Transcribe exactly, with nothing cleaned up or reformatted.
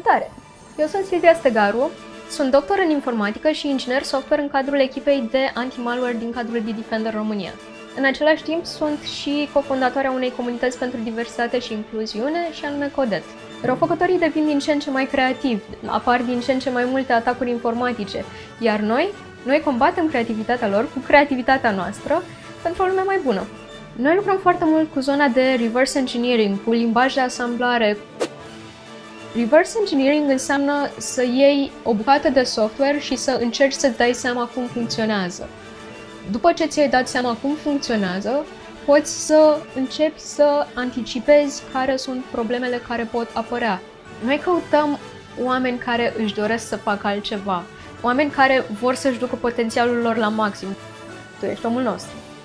Salutare! Eu sunt Silvia Stegaru, sunt doctor în informatică și inginer software în cadrul echipei de anti-malware din cadrul Bitdefender România. În același timp, sunt și cofondatoarea unei comunități pentru diversitate și incluziune, și anume Codet. Răufăcătorii devin din ce în ce mai creativi, apar din ce în ce mai multe atacuri informatice, iar noi, noi combatem creativitatea lor cu creativitatea noastră pentru o lume mai bună. Noi lucrăm foarte mult cu zona de reverse engineering, cu limbaj de asamblare. Reverse engineering înseamnă să iei o bucată de software și să încerci să-ți dai seama cum funcționează. După ce ți-ai dat seama cum funcționează, poți să începi să anticipezi care sunt problemele care pot apărea. Noi căutăm oameni care își doresc să facă altceva, oameni care vor să-și ducă potențialul lor la maxim. Tu ești omul nostru.